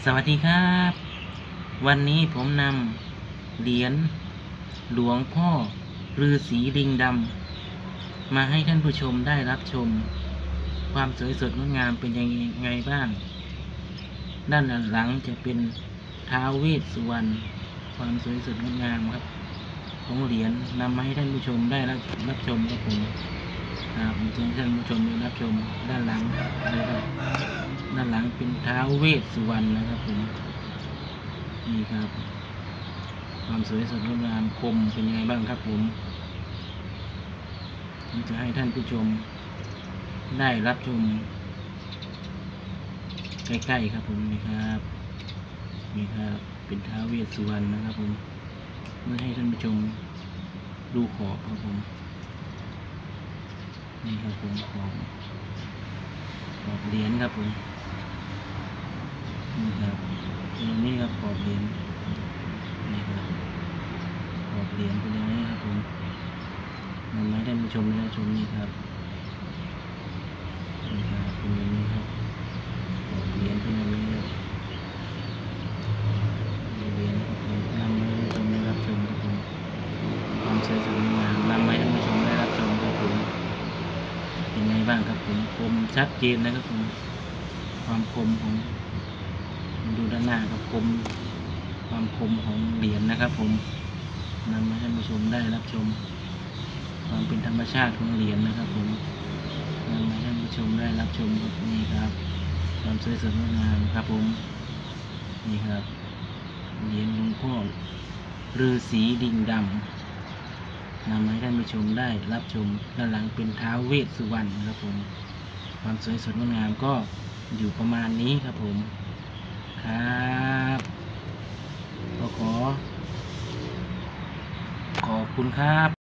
สวัสดีครับ วันนี้ผมนำเหรียญหลวงพ่อฤาษีลิงดำมาให้ท่านผู้ชมได้รับชม ความสวยสดงดงามเป็นยังไงบ้าง ด้านหลังจะเป็นท้าวเวสสุวรรณความสวยสดงดงามครับของเหรียญนำมาให้ท่านผู้ชมได้รับชมครับผมผมจะให้ท่านผู้ชมได้รับชมด้านหลังนะครับด้านหลังเป็นท้าวเวสสุวรรณนะครับผมนี่ครับความสวยสดงดงามคมเป็นยังไงบ้างครับผมจะให้ท่านผู้ชมได้รับชมใกล้ๆครับผมนี่ครับเป็นท้าวเวสสุวรรณนะครับผมเมื่อให้ท่านผู้ชมดูขอบครับผมนี่ครับผมขอบเหรียญครับผมนี่ครับตรงนี้ครับขอบเหรียญนี่ครับขอบเหรียญเป็นอย่างนี้ครับผมนำมาให้ท่านผู้ชมได้ชมนี่ครับนี่ครับเป็นอย่างนี้ครับขอบเหรียญเป็นอย่างนี้ครับเหรียญครับผมนำมาให้ท่านผู้ชมได้รับชมครับผมความสวยสดงามนำมาให้ท่านผู้ชมได้รับชมครับผมเป็นไงบ้างครับผมคมชัดเจนนะครับผมความคมของดูด้านหน้าครับความคมของเหรียญนะครับผมนำมาให้ท่านผู้ชมได้รับชมความเป็นธรรมชาติของเหรียญนะครับผมนำมาให้ท่านผู้ชมได้รับชมครับนี่ครับความสวยสดงดงามครับผมนี่ครับเหรียญหลวงพ่อฤาษีลิงดำนำมาให้ท่านผู้ชมได้รับชมด้านหลังเป็นท้าวเวสสุวรรณครับผมความสวยสดงดงามก็อยู่ประมาณนี้ครับผมครับก็ขอบคุณครับ